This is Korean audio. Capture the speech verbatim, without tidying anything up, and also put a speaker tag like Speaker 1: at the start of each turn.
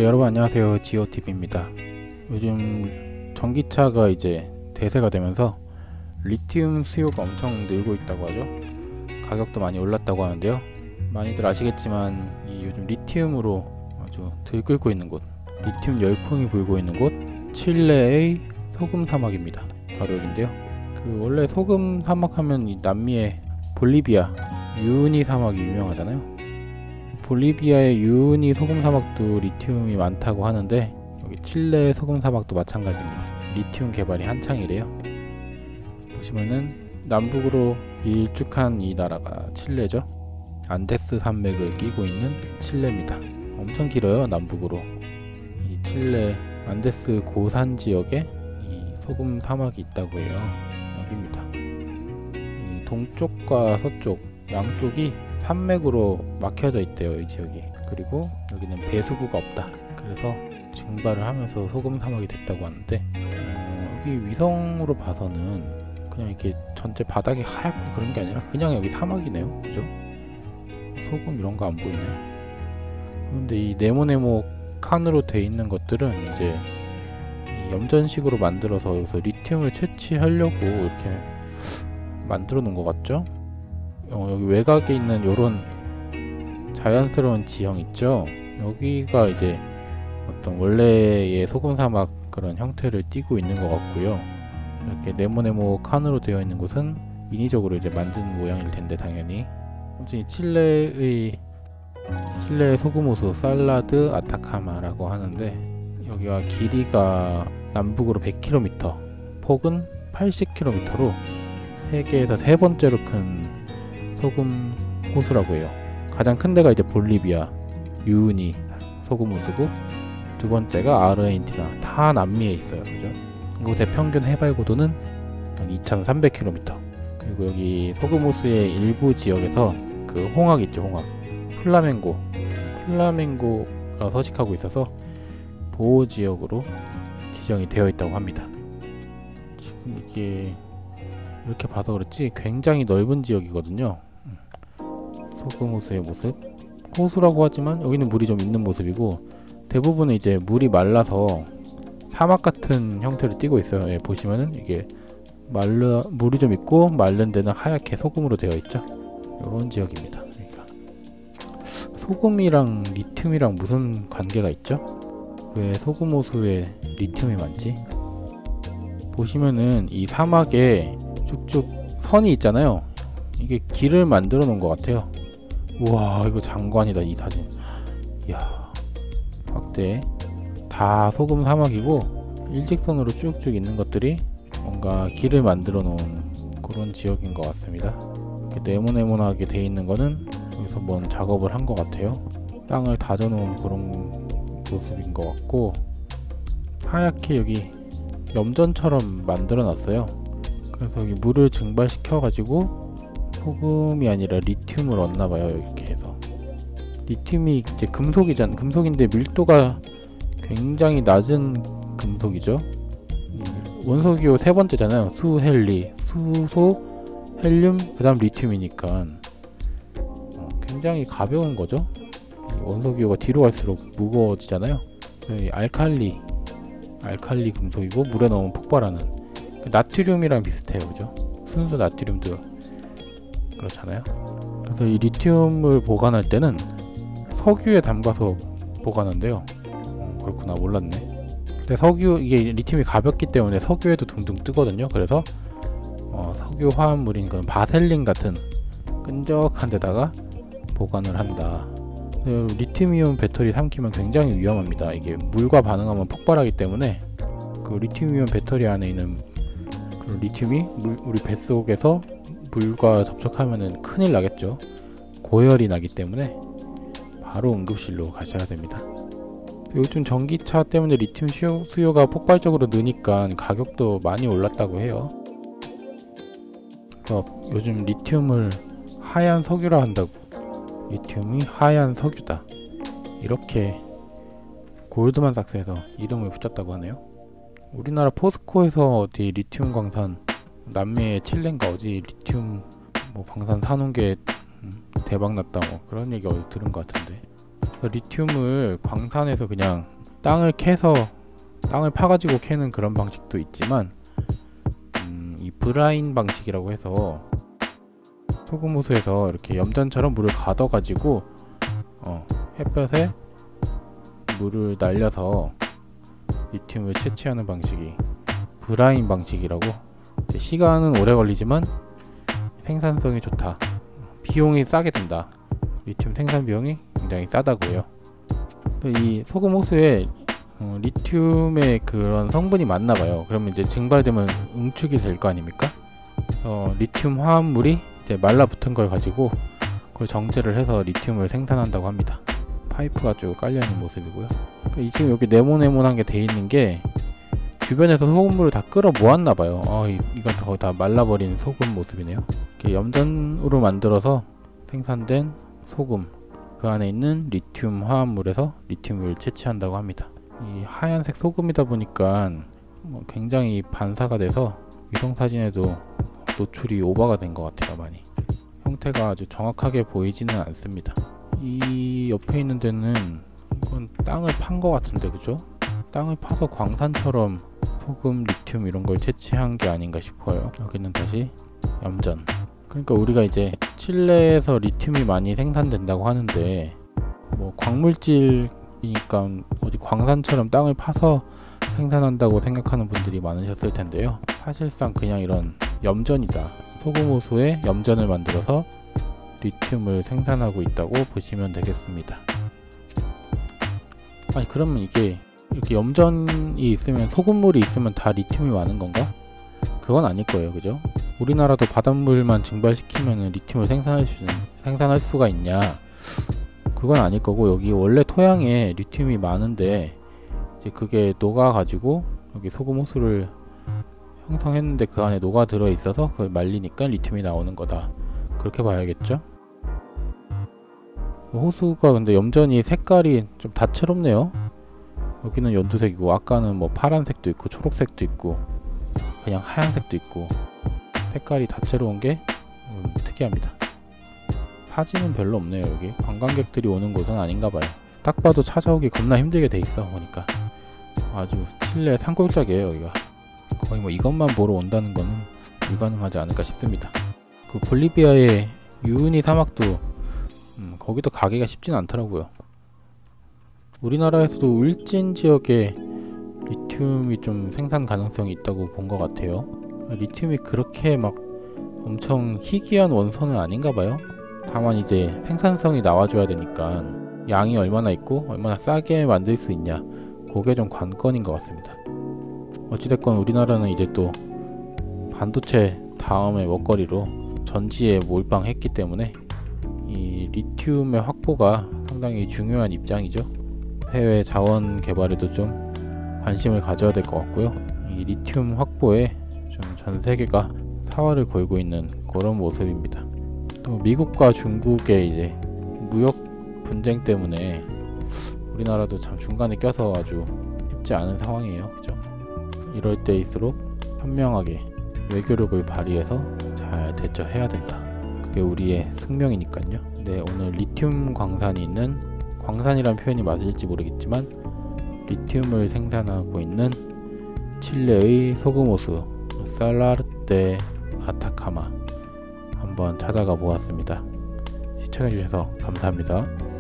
Speaker 1: 네, 여러분 안녕하세요. 지오티비입니다. 요즘 전기차가 이제 대세가 되면서 리튬 수요가 엄청 늘고 있다고 하죠. 가격도 많이 올랐다고 하는데요. 많이들 아시겠지만 이 요즘 리튬으로 아주 들끓고 있는 곳, 리튬 열풍이 불고 있는 곳, 칠레의 소금 사막입니다. 바로 여기인데요. 그 원래 소금 사막 하면 이 남미의 볼리비아 유니 사막이 유명하잖아요. 볼리비아의 유니 소금 사막도 리튬이 많다고 하는데 여기 칠레 소금 사막도 마찬가지입니다. 리튬 개발이 한창이래요. 보시면은 남북으로 일쭉한 이 나라가 칠레죠. 안데스 산맥을 끼고 있는 칠레입니다. 엄청 길어요. 남북으로 이 칠레 안데스 고산 지역에 이 소금 사막이 있다고 해요. 여기입니다. 이 동쪽과 서쪽 양쪽이 산맥으로 막혀져 있대요, 이 지역이. 그리고 여기는 배수구가 없다. 그래서 증발을 하면서 소금 사막이 됐다고 하는데 어, 여기 위성으로 봐서는 그냥 이렇게 전체 바닥이 하얗고 그런 게 아니라 그냥 여기 사막이네요. 그죠? 소금 이런 거 안 보이네요. 그런데 이 네모네모 칸으로 돼 있는 것들은 이제 이 염전식으로 만들어서 여기서 리튬을 채취하려고 이렇게 만들어 놓은 것 같죠? 어, 여기 외곽에 있는 요런 자연스러운 지형 있죠? 여기가 이제 어떤 원래의 소금 사막 그런 형태를 띠고 있는 것 같고요. 이렇게 네모네모 칸으로 되어 있는 곳은 인위적으로 이제 만든 모양일 텐데 당연히. 아무튼 칠레의 칠레의 소금 호수 살라드 아타카마라고 하는데 여기가 길이가 남북으로 백 킬로미터, 폭은 팔십 킬로미터로 세계에서 세 번째로 큰 소금 호수라고 해요. 가장 큰 데가 이제 볼리비아 유니 소금 호수고 두 번째가 아르헨티나, 다 남미에 있어요. 그죠? 이곳의 평균 해발 고도는 이천삼백 킬로미터. 그리고 여기 소금 호수의 일부 지역에서 그 홍학 있죠, 홍학. 플라멩고, 플라멩고가 서식하고 있어서 보호 지역으로 지정이 되어 있다고 합니다. 지금 이게 이렇게 봐서 그렇지 굉장히 넓은 지역이거든요. 소금 호수의 모습, 호수라고 하지만 여기는 물이 좀 있는 모습이고 대부분은 이제 물이 말라서 사막 같은 형태를 띠고 있어요. 예, 보시면은 이게 말라 물이 좀 있고 마른 데는 하얗게 소금으로 되어 있죠. 이런 지역입니다. 그러니까 소금이랑 리튬이랑 무슨 관계가 있죠? 왜 소금 호수에 리튬이 많지? 보시면은 이 사막에 쭉쭉 선이 있잖아요. 이게 길을 만들어 놓은 것 같아요. 우와, 이거 장관이다, 이 사진. 이야, 확대. 다 소금 사막이고 일직선으로 쭉쭉 있는 것들이 뭔가 길을 만들어 놓은 그런 지역인 것 같습니다. 이렇게 네모네모나게 돼 있는 거는 여기서 뭔 작업을 한 것 같아요. 땅을 다져 놓은 그런 모습인 것 같고 하얗게 여기 염전처럼 만들어 놨어요. 그래서 여기 물을 증발시켜 가지고 소금이 아니라 리튬을 얻나봐요. 이렇게 해서 리튬이 이제 금속이잖아. 금속인데 밀도가 굉장히 낮은 금속이죠. 원소기호 세 번째잖아요. 수, 헬리, 수소, 헬륨, 그 다음 리튬이니까 어, 굉장히 가벼운 거죠. 원소기호가 뒤로 갈수록 무거워지잖아요. 알칼리 알칼리 금속이고 물에 넣으면 폭발하는 나트륨이랑 비슷해요. 그죠? 순수 나트륨도 그렇잖아요. 그래서 이 리튬을 보관할 때는 석유에 담가서 보관한대요. 어, 그렇구나, 몰랐네. 근데 석유, 이게 리튬이 가볍기 때문에 석유에도 둥둥 뜨거든요. 그래서 어, 석유 화합물인 그런 바셀린 같은 끈적한 데다가 보관을 한다. 리튬이온 배터리 삼키면 굉장히 위험합니다. 이게 물과 반응하면 폭발하기 때문에 그 리튬이온 배터리 안에 있는 그 리튬이 물, 우리 뱃속에서 물과 접촉하면은 큰일 나겠죠. 고열이 나기 때문에 바로 응급실로 가셔야 됩니다. 요즘 전기차 때문에 리튬 수요, 수요가 폭발적으로 느니까 가격도 많이 올랐다고 해요. 그래서 요즘 리튬을 하얀 석유라 한다고. 리튬이 하얀 석유다, 이렇게 골드만삭스에서 이름을 붙였다고 하네요. 우리나라 포스코에서 어디 리튬 광산, 남미의 칠레인가 어디 리튬 뭐 광산 사놓은 게 대박났다 뭐 그런 얘기 어디 들은 것 같은데, 리튬을 광산에서 그냥 땅을 캐서 땅을 파가지고 캐는 그런 방식도 있지만 음, 이 브라인 방식이라고 해서 소금 호수에서 이렇게 염전처럼 물을 가둬가지고 어, 햇볕에 물을 날려서 리튬을 채취하는 방식이 브라인 방식이라고. 시간은 오래 걸리지만 생산성이 좋다, 비용이 싸게 든다, 리튬 생산 비용이 굉장히 싸다고요. 이 소금 호수에 어, 리튬의 그런 성분이 많나봐요. 그러면 이제 증발되면 응축이 될 거 아닙니까? 어, 리튬 화합물이 이제 말라붙은 걸 가지고 그걸 정제를 해서 리튬을 생산한다고 합니다. 파이프가 쭉 깔려있는 모습이고요. 이 지금 여기 네모네모난 게 돼 있는 게 주변에서 소금물을 다 끌어 모았나봐요. 어, 이, 이건 거의 다 말라버린 소금 모습이네요. 이렇게 염전으로 만들어서 생산된 소금, 그 안에 있는 리튬 화합물에서 리튬을 채취한다고 합니다. 이 하얀색 소금이다 보니까 뭐 굉장히 반사가 돼서 위성사진에도 노출이 오버가 된 것 같아요. 많이 형태가 아주 정확하게 보이지는 않습니다. 이 옆에 있는 데는 이건 땅을 판 것 같은데, 그죠? 땅을 파서 광산처럼 소금, 리튬 이런 걸 채취한 게 아닌가 싶어요. 여기는 다시 염전. 그러니까 우리가 이제 칠레에서 리튬이 많이 생산된다고 하는데 뭐 광물질이니까 어디 광산처럼 땅을 파서 생산한다고 생각하는 분들이 많으셨을 텐데요. 사실상 그냥 이런 염전이다. 소금 호수에 염전을 만들어서 리튬을 생산하고 있다고 보시면 되겠습니다. 아니 그러면 이게 이렇게 염전이 있으면, 소금물이 있으면 다 리튬이 많은 건가? 그건 아닐 거예요, 그죠? 우리나라도 바닷물만 증발시키면 리튬을 생산할, 수, 생산할 수가 있냐? 그건 아닐 거고, 여기 원래 토양에 리튬이 많은데 이제 그게 녹아가지고 여기 소금 호수를 형성했는데 그 안에 녹아 들어 있어서 그걸 말리니까 리튬이 나오는 거다, 그렇게 봐야겠죠? 호수가 근데 염전이 색깔이 좀 다채롭네요. 여기는 연두색이고, 아까는 뭐 파란색도 있고 초록색도 있고 그냥 하얀색도 있고, 색깔이 다채로운 게 음, 특이합니다. 사진은 별로 없네요. 여기 관광객들이 오는 곳은 아닌가봐요. 딱 봐도 찾아오기 겁나 힘들게 돼 있어 보니까. 아주 칠레 산골짜기예요 여기가. 거의 뭐 이것만 보러 온다는 거는 불가능하지 않을까 싶습니다. 그 볼리비아의 유은이 사막도 음, 거기도 가기가 쉽진 않더라고요. 우리나라에서도 울진 지역에 리튬이 좀 생산 가능성이 있다고 본 것 같아요. 리튬이 그렇게 막 엄청 희귀한 원소는 아닌가 봐요. 다만 이제 생산성이 나와줘야 되니까 양이 얼마나 있고 얼마나 싸게 만들 수 있냐, 그게 좀 관건인 것 같습니다. 어찌됐건 우리나라는 이제 또 반도체 다음의 먹거리로 전지에 몰빵했기 때문에 이 리튬의 확보가 상당히 중요한 입장이죠. 해외 자원 개발에도 좀 관심을 가져야 될 것 같고요. 이 리튬 확보에 좀 전 세계가 사활을 걸고 있는 그런 모습입니다. 또 미국과 중국의 이제 무역 분쟁 때문에 우리나라도 참 중간에 껴서 아주 쉽지 않은 상황이에요. 그죠? 이럴 때일수록 현명하게 외교력을 발휘해서 잘 대처해야 된다. 그게 우리의 숙명이니까요. 네, 오늘 리튬 광산이 있는, 광산이란 표현이 맞을지 모르겠지만 리튬을 생산하고 있는 칠레의 소금호수 살라르 데 아타카마 한번 찾아가 보았습니다. 시청해주셔서 감사합니다.